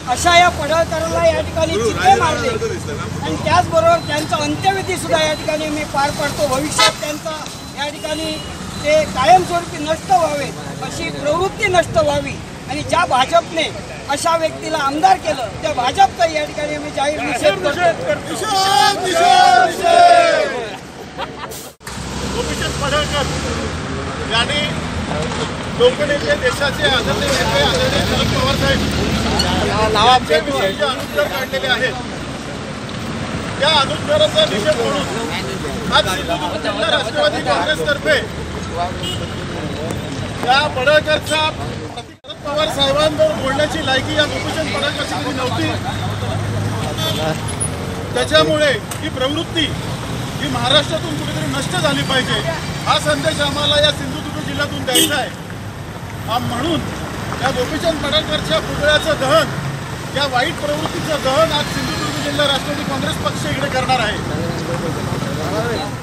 अशा या पडळकरांना या ठिकाणी चित्ते मारले आणि त्याचबरोबर त्यांचा अंत्यविधी सुद्धा या ठिकाणी मी पार पाडतो। भविष्यात त्यांचा या ठिकाणी ते कायमस्वरूपी नष्ट व्हावे अशी प्रवृत्ती नष्ट व्हावी आणि ज्या भाजपने अशा व्यक्तीला आमदार केलं त्या भाजपचा या ठिकाणी मी जाहीर निषेध करतो। गोपीचंद पडळकर यांनी लोकनेते देशाचे आदरणीय नेते आदरणीय शरद पवार साहेब अनुस्मार काढलेले आहेत। त्या अनुस्माराचा निषेध म्हणून आज सिंधुदुर्ग जिल्हा राष्ट्रवादी काँग्रेसतर्फे या पडळकरचा शरद पवार साहेबांवर बोलण्याची लायकी या गोपीचंद पडळकरची नव्हती। त्याच्यामुळे ही प्रवृत्ती ही महाराष्ट्रातून कुठेतरी नष्ट झाली पाहिजे हा संदेश आम्हाला या सिंधुदुर्ग जिल्ह्यातून द्यायचा आहे। म्हणून या गोपीचंद पडळकरच्या पुतळ्याचं दहन या वाईट प्रवृत्तीचं दहन आज सिंधुदुर्ग जिल्हा राष्ट्रवादी काँग्रेस पक्ष इकडे करणार आहे।